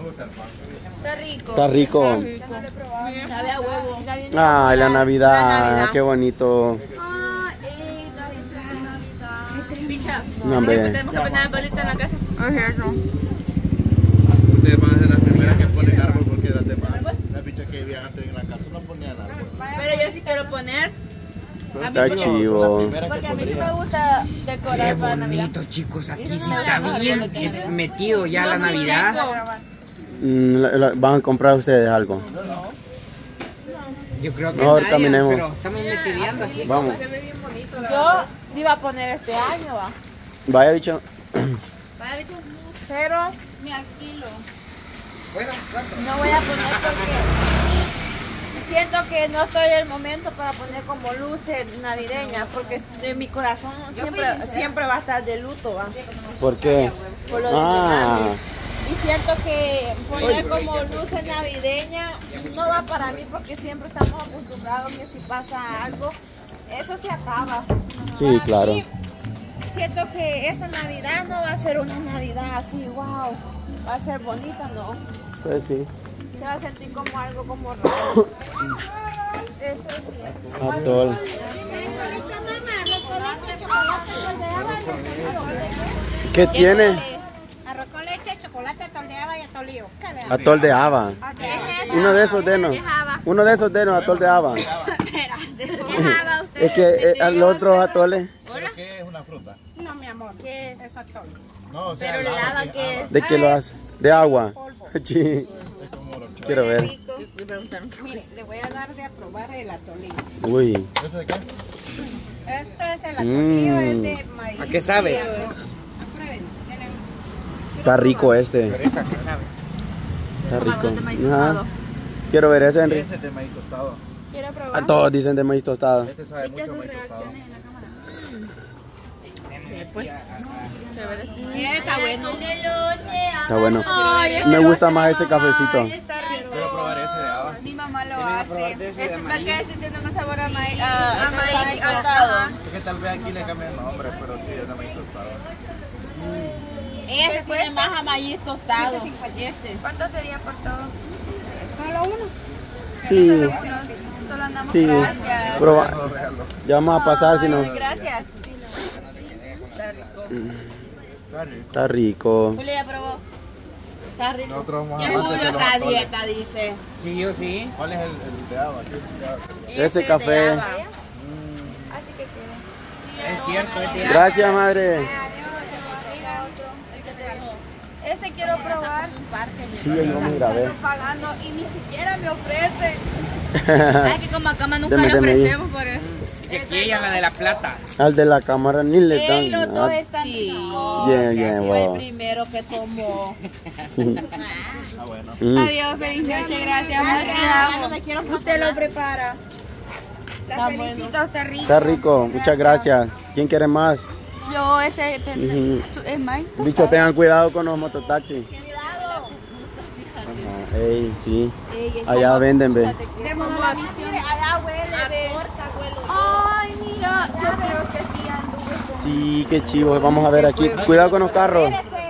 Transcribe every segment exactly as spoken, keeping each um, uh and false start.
Está rico. Está rico. Sabe a huevo. Ay, la Navidad, La Navidad. qué bonito. Ah, ey, Navidad. Picha. No, hombre. Tenemos que poner arbolito en la casa. Es eso. Ustedes van a ser las primeras que ponen árbol porque las demás, las bichas que vivían antes en la casa no ponían árbol. Pero yo sí quiero poner. Está chivo. Porque a mí sí me gusta decorar para Navidad. Bonito, chicos, aquí sí está bien metido ya la Navidad. Mm, la- la- ¿Van a comprar ustedes algo? Yo creo que Mejor nadie, caminemos. pero estamos metideando aquí. Vamos. Yo iba a poner este año, va. Vaya, bicho. Vaya, bicho. Pero Me alquilo. Bueno, ¿cuánto? no voy a poner porque siento que no estoy en el momento para poner como luces navideñas, porque en mi corazón siempre, siempre va a estar de luto, va. ¿Por qué? Por lo de mi Ah, mami. Y siento que poner como luces navideñas no va para mí porque siempre estamos acostumbrados que si pasa algo, eso se acaba. sí, claro. Y siento que esta Navidad no va a ser una Navidad así, wow, va a ser bonita, no. Pues sí. Se va a sentir como algo como raro. Eso es bien. Atol. ¿Qué tiene? Arroz con leche, chocolate, atol de haba y atolío. Atol de haba. Uno de esos denos. Uno de esos denos, atol de haba. Es que eh, el otro atole. ¿Pero qué es una fruta? No, mi amor, ¿Qué? es atol. No, o sea, Pero el le agua daba que que agua. es. ¿De qué lo hace? ¿De agua? Sí. Es como los chorros. Quiero ver. Me preguntaron qué Mire, le voy a dar de aprobar el atolío. Uy. ¿Esto de qué? Esto es el atolío, Mm. es de maíz. ¿A qué sabe? y arroz. Aprueben, tienen- Está rico este. Pero esa que sabe. Está Como rico. de maíz Ajá. tostado. Quiero ver ese, Henry. Este es de maíz tostado. Quiero A probar. todos dicen de maíz tostado. Este sabe Echa mucho sus maíz tostado. reacciones en la cámara. Después. Está bueno. Está bueno. Ay, Me gusta más ese cafecito. Ay, está rico. Quiero probar ese de haba. Mi mamá lo Tienen que hace. probar de ese de Este maíz. porque este tiene más sabor a maíz. A, a maíz Es tostado. que tal vez aquí le cambie el nombre, pero sí, es de maíz tostado. Este tiene más a maíz tostado. Este. ¿Cuánto sería por todo? Solo uno. Sí, Solo andamos sí. Gracias. Proba- No, regalo. Ya vamos a pasar si no. Ay, gracias. Está rico. Está rico. Julio ya probó. Está rico. Nosotros vamos a Ya hablar Julio de los está a atoles. dieta, dice. Sí, yo sí. ¿Cuál es el, el de haba? ¿Qué es el de haba? Ese es café. de haba. Así que queda. Es cierto, es de Gracias, madre. Ese quiero probar. Sí, yo me grabé. Pagando y ni siquiera me ofrece. Ay, que como acá nunca Deme, le deme ahí. ofrecemos por eso. Y aquí ella, la de la plata. Al de la cámara ni le Ey, los dan dos nada. están Sí. ricos. Yeah, yeah, Fue el wow. primero que tomó. Ah, bueno. Mm. Adiós, feliz noche, gracias. Ya no me quiero Usted lo prepara. La Está felicito, está rico. Está rico, muchas gracias. ¿Quién quiere más? Yo ese Ujú. es maíz. Bicho, tengan cuidado con los mototaxis. Ajá, ey, sí. Allá venden, ve. Démonos la misión. Allá huele, ve. Ay, mira, yo creo que sí anduve. Sí, qué chivo. Vamos a ver aquí. Cuidado con los carros.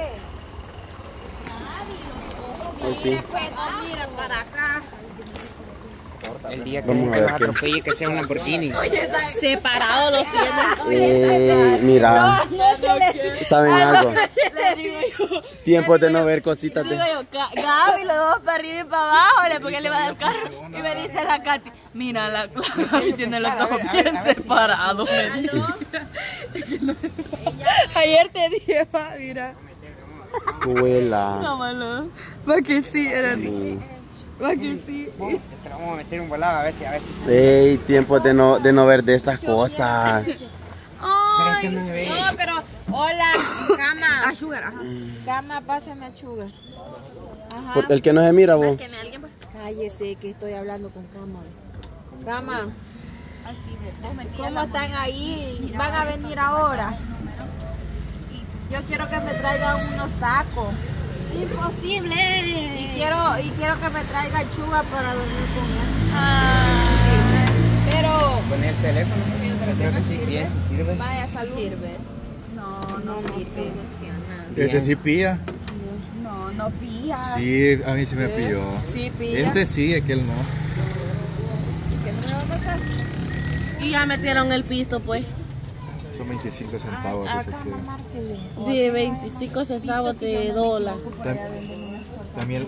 Ay, sí. Mira para acá. El día que Vamos a me ver los qué. atropelle, que sea un Lamborghini. Separados los tienen. Eh, mira, ¿saben algo? Le digo yo. Tiempo de no ver cositas de... Digo yo, Ga- Gaby, los dos para arriba y para abajo, le porque le va a dar carro. Y me dice la Katy, mira, la, la Gaby tiene los dos bien separados. Me dijo. Ayer te dije, va, mira. Huela. Cámalo. Va que sí, era Sí. Va que sí. Te vamos a meter un volado a ver si a ver si. Ey, tiempo de no, de no ver de estas cosas. Pero es que no me ve. No, pero, hola, cama. A sugar, ajá. Cama, pásame a Chuga. Ajá. Por- el que no se mira, vos. ¿Tiene alguien? Cállese, que estoy hablando con Cama. Cama. ¿Cómo están ahí? ¿Van a venir ahora? Yo quiero que me traigan unos tacos. Imposible. Y quiero, y quiero que me traigan chuga para dormir con él. Ah, Pero, Poner el teléfono. Creo que sí, bien, sí sirve. vaya, salud. No, no, no sirve. Este sí pilla. No, no pilla. Sí, a mí sí me pilló. Sí, pilla. Este sí, aquel no. ¿Qué no me va a matar? Y ya metieron el pisto, pues. Son veinticinco centavos. Ah, que se acá queda. márquele. De veinticinco centavos de dólar. Tam- También.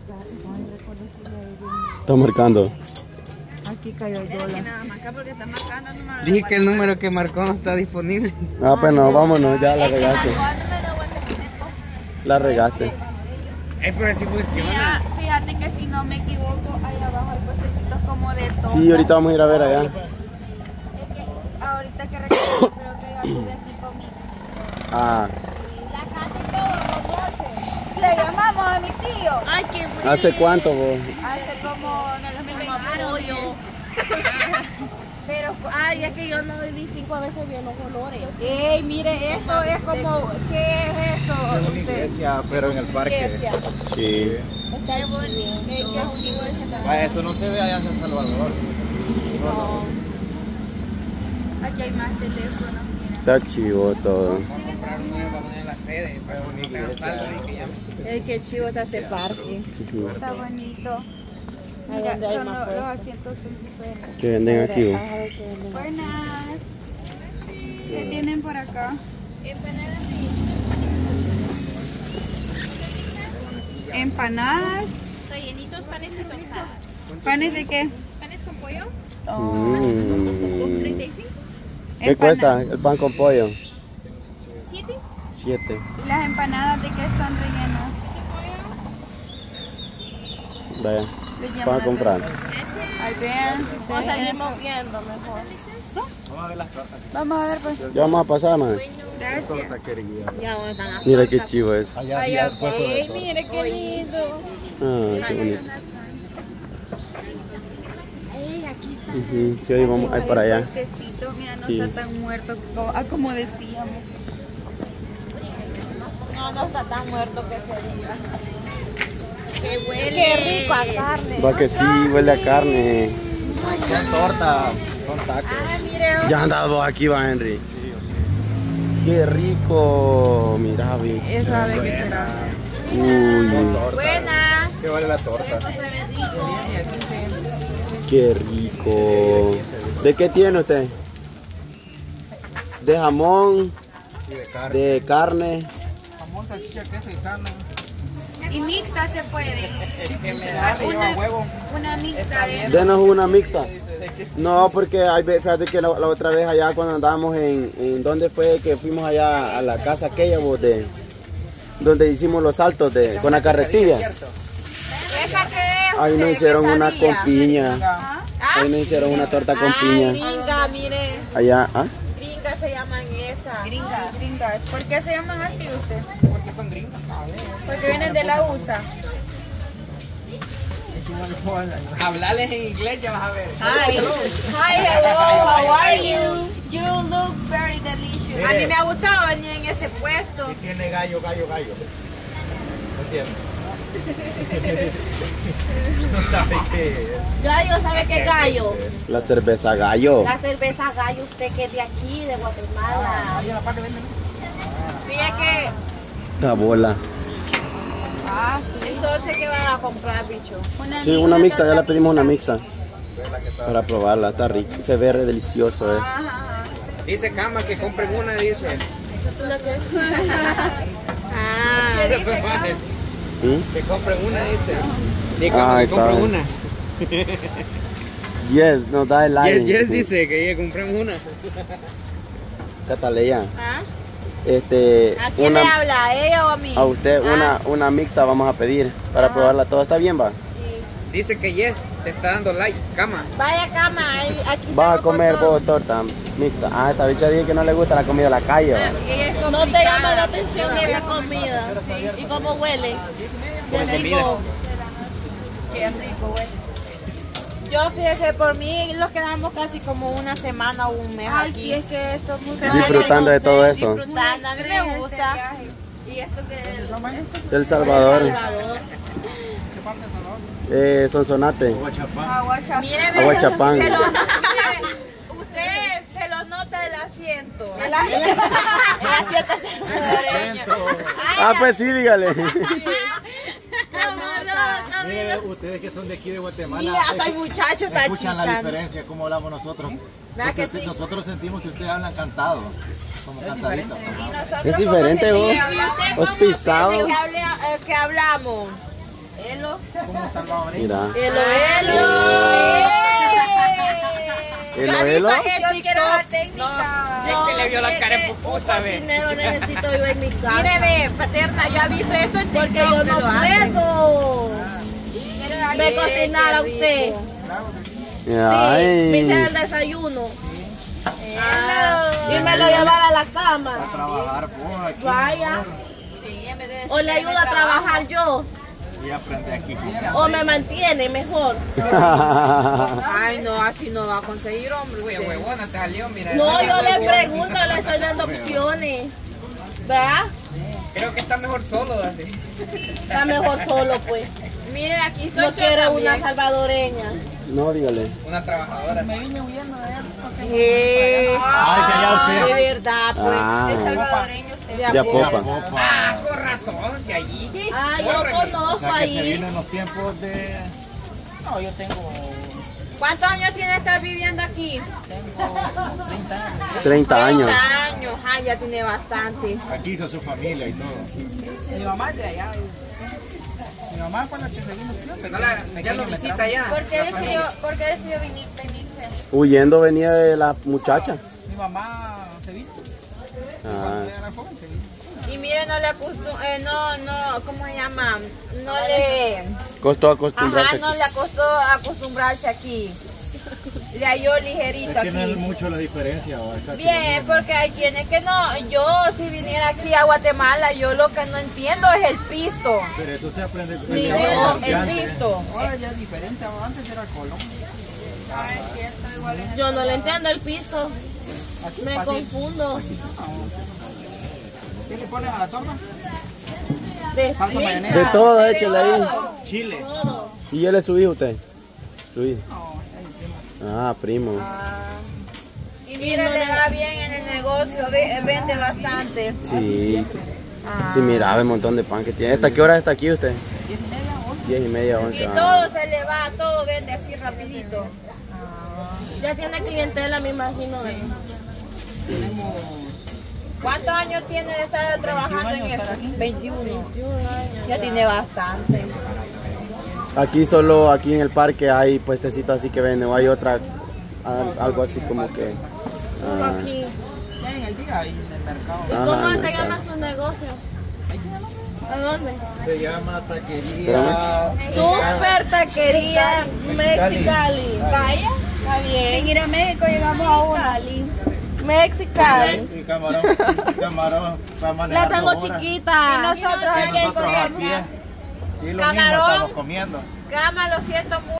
Está marcando. Aquí cayó el dólar. Dije que el número que marcó no está disponible. Ah, pues no, vámonos, ya la regaste. La regaste. Eh, pero así funciona. Mira, fíjate que si no me equivoco, ahí abajo hay puestecitos como de todo. Sí, ahorita vamos a ir a ver allá. Es que ahorita que recuerdo, creo que yo estuve aquí conmigo. Ah, La casa y todo, conoce. Le llamamos a mi tío. Ay, qué bueno. ¿hace cuánto vos? Hace como en el dos mil veintiuno. Pero, ay, es que yo no vi cinco veces bien los colores. Ey, mire, esto es como, ¿qué es esto? Es una Usted? iglesia, pero en el parque. Iglesia. Sí. Está bonito. Ah, esto no se ve allá en San Salvador. Aquí hay más teléfonos. Está chivo todo. Vamos a comprar un nuevo para poner en la sede. Para que no tengan saldo y que llame. Ey, qué chivo está este parque. Ujú. Está bonito. Ahí Mira, donde hay son más los, puestos. los asientos son súper. ¿Qué venden aquí vos? Ajá, que venden. Buenas. ¿Qué tienen por acá? Empanadas. Rellenitos, panes y tostadas. ¿Panes de qué? ¿Panes con pollo? Mm. treinta y cinco. ¿Qué Empana- cuesta el pan con pollo? ¿siete? Siete. ¿Y las empanadas de qué están rellenas? Vaya, Les llaman para la comprar. Ahí vean. si O ustedes- seguimos viendo mejor. Vamos a ver las tortas. Vamos a ver, pues. Ya vamos a pasar, man. Gracias. Torta querida. Ya, ¿dónde están las Mira qué chivo es. Allá Allá, había el puesto de ey, torta. mire qué lindo. Ah, qué bonito. Ey, aquí está. Ujú, sí, ahí vamos, ahí para allá. Puestecito, mira, no Sí. está tan muerto co- ah, como decíamos. No, no está tan muerto que se diga. Qué huele. Qué rico a carne. Va que sí, huele a carne. Son tortas, son tacos. Ah, mire. Ya andas vos aquí, va Henry. Qué rico. Mira, vi. Eso sabe que será. Uy, Buena. ¿Qué vale la torta? qué rico. ¿De qué tiene usted? De jamón, Y de carne. de carne. Jamón, salchicha, queso y carne. Y mixta se puede. Que me da que lleva huevo. Una mixta de. Denos una mixta. No, porque hay, ve- fíjate que la, la otra vez allá cuando andábamos en, en ¿dónde fue que fuimos allá a la casa aquella vos, de donde hicimos los saltos de con la carretilla? ¿Esa qué es? Ahí nos hicieron una con piña. ¿Ah? Ahí nos hicieron una torta con Ay, piña. gringa, mire. Allá, ¿ah? Gringa se llaman esas. Gringas, gringas. ¿Por qué se llaman así usted? Porque son gringos, ¿sabes? Porque vienen de la U S A. Hablarles en inglés ya vas a ver. Hi. Hi, hello, how are you? You look very delicious. A mí me ha gustado venir en ese puesto. Y tiene gallo, gallo, gallo. No entiendo. No sabe qué es. Gallo, ¿sabe qué gallo? La cerveza gallo. La cerveza gallo, usted que es de aquí, de Guatemala. Fíjate que. Esta bola. Ah, entonces, ¿qué van a comprar, bicho? Una Sí, una mixta, ya la pedimos una mixta. Para probarla, está rica. Se ve re delicioso, eh. Dice Cama que compren una, dice. Ah, ¿Qué dice acá? ¿Mm? Que compren una, dice. Dice Cama Ay, que compren está una. Yes, nos da el aire. Yes, yes, dice que ella compremos una. Cataleya. ¿ah? Este, ¿A quién una, le habla? ¿A ella o a mí? a usted Ah, una, una mixta vamos a pedir para probarla todo. ¿Está bien, va? sí. Dice que Yes te está dando like, Cama. Vaya cama, ahí, aquí Vas a estamos con comer todo. vos torta mixta. Ah, esta bicha dice que no le gusta la comida de la calle, va. Ella es No te complicada. llama la atención esa comida. ¿Y cómo huele? Por Qué comida. rico. Qué rico, güey. Yo, fíjese, por mí nos quedamos casi como una semana o un mes Ay, aquí. sí, es que esto es muy Disfrutando de todo eso. Disfrutando, a mí me gusta. Y esto que es El Salvador. Salvador. Eh, Sonsonate. agua chapán. Mire, Aguachapán. se lo- mire, usted se lo nota el asiento. El asiento salvadoreño. Ah, pues sí, dígale. Ay, Mire, ustedes que son de aquí de Guatemala. Mira, hasta el muchacho está escuchan la chistando. diferencia, cómo hablamos nosotros. ¿Verdad que Porque sí? Nosotros sentimos que ustedes hablan cantado, como cantaditos. Es diferente, vos. Vos pisado. ¿De qué, habla- eh, qué hablamos? Elo. Mira. Elo, elo. Elo, elo. Yo quiero la técnica. Es que le vio la cara de pupusa, ve. Dinero necesito yo en mi casa. Mire, ve, paterna, yo he visto esto en TikTok. Porque yo que no lo hacen. puedo. Ay, Me cocinar a qué usted. rico. Sí, me hice Ay. el desayuno. Y me lo llevar a la cama. A trabajar, vos aquí. Vaya. Sí, en vez de O le ayudo a trabajar yo. Y aprende aquí. O me mantiene mejor. Ay, no, así no va a conseguir, hombre. Uy, usted. huevona, te salió, mira. No, yo le pregunto, le estoy dando opciones. ¿Verdad? Creo que está mejor solo, así. Está mejor solo, pues. Mire, aquí estoy No yo quiere una también. salvadoreña. No, dígale. Una trabajadora. Eh, Ay, que allá usted. de verdad, pues. Ah. Es salvadoreño usted. De Apopa. Ah, con razón, de allí. Ah, yo O conozco sea que se ahí. vino en los tiempos de... ¿Cuántos años tiene estar viviendo aquí? treinta años. treinta años. Ah, ya tiene bastante. Aquí hizo su familia y todo. Mi mamá es de allá. Mi mamá cuando se vino, no la, ya lo visita allá. ¿Por qué decidió, por qué decidió venir, venirse? Huyendo venía de la muchacha. Mi mamá se vino. Ah. Era joven, se vino. Y mire, no le acostum eh, no, no, ¿cómo se llama? No le, Costó ajá, acostumbrarse. no le costó acostumbrarse aquí. Le halló ligerito Es que no es aquí. mucho la diferencia. ¿o? Es casi lo Bien, mismo. porque hay quienes que no, yo si viniera aquí a Guatemala, yo lo que no entiendo es el pisto. Pero eso se aprende con Sí, el el comerciante. pisto. Ahora ya es diferente, antes era Colón. Yo no le entiendo el piso. Me confundo. ¿Qué le ponen a la torta? De Salsa pizza, mayonesa. De todo, échale ahí. Chile. todo. ¿Y él es su hijo usted? Su hijo. Ah, primo. Y mire, le va bien en el negocio, ve- vende bastante. Sí. Sí, sí, mira, ve un montón de pan que tiene. ¿Hasta qué hora está aquí usted? Diez y media, once. Y ah. todo se le va, todo vende así rapidito. Ya tiene clientela, me imagino. de- ¿Cuántos años tiene de estar trabajando en esto? veintiuno. Ya tiene bastante. Aquí solo, aquí en el parque hay puestecitos así que venden, o hay otra, al- algo así como que... Como ah, aquí. Ya en el día, ahí en el mercado. ¿Y Ajá, cómo en se el llama parque. su negocio? ¿A dónde? Se llama taquería. Super Taquería Mexicali. Vaya. Está bien. Sin ir a México llegamos a una. Mexicali. Y camarón. Y camarón. para La manejar tengo dos horas. chiquita. Nosotros Y aquí en nosotros a Colombia. pie. Y lo mismo Camarón. estamos comiendo. Cama, lo siento mucho.